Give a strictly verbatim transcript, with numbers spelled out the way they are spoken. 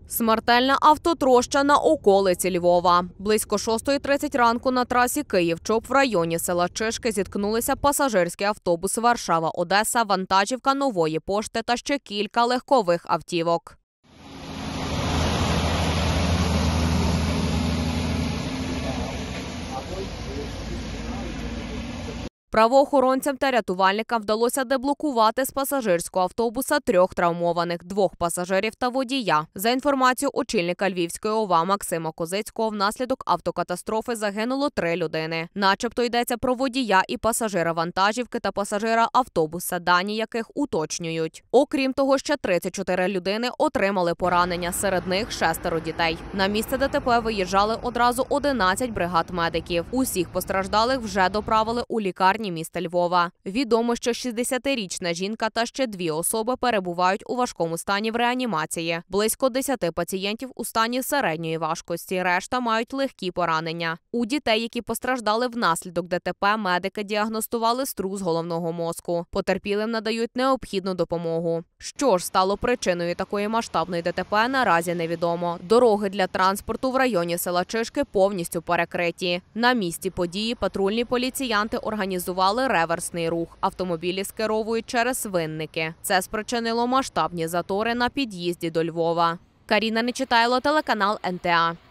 Смертельна автотроща на околиці Львова. Близько шостої тридцять ранку на трасі Київ-Чоп в районі села Чишки зіткнулися пасажирський автобус Варшава-Одеса, вантажівка Нової пошти та ще кілька легкових автівок. Правоохоронцям та рятувальникам вдалося деблокувати з пасажирського автобуса трьох травмованих – двох пасажирів та водія. За інформацією очільника Львівської ОВА Максима Козицького, внаслідок автокатастрофи загинуло три людини. Начебто йдеться про водія і пасажира вантажівки та пасажира автобуса, дані яких уточнюють. Окрім того, ще тридцять чотири людини отримали поранення, серед них шестеро дітей. На місце ДТП виїжджали одразу одинадцять бригад медиків. Усіх постраждалих вже доправили у лікарні міста Львова. Відомо, що шістдесятирічна жінка та ще дві особи перебувають у важкому стані в реанімації. Близько десяти пацієнтів у стані середньої важкості, решта мають легкі поранення. У дітей, які постраждали внаслідок ДТП, медики діагностували струс головного мозку. Потерпілим надають необхідну допомогу. Що ж стало причиною такої масштабної ДТП, наразі невідомо. Дороги для транспорту в районі села Чишки повністю перекриті. На місці події патрульні поліціянти організували реверсний рух. Автомобілі скеровують через Винники. Це спричинило масштабні затори на під'їзді до Львова. Каріна Нечитайло, телеканал ен те а.